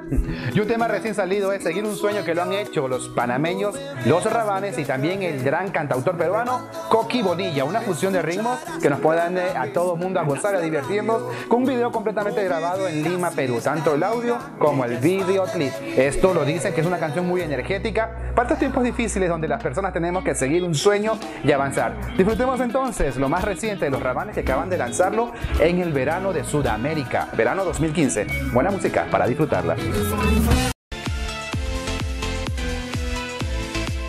Y un tema recién salido es Seguir un sueño, que lo han hecho los panameños, los Rabanes y también el gran cantautor peruano Coqui Bonilla. Una fusión de ritmos que nos puedan a todo mundo a gozar, a divertirnos, con un video completamente grabado en Lima, Perú. Tanto el audio como el videoclip. Esto lo dicen que es una canción muy energética para estos tiempos difíciles donde las personas tenemos que seguir un sueño y avanzar. Disfrutemos entonces lo más reciente de los Rabanes, que acaban de lanzarlo en el verano de Sudamérica, verano 2015. Buena música para disfrutarla.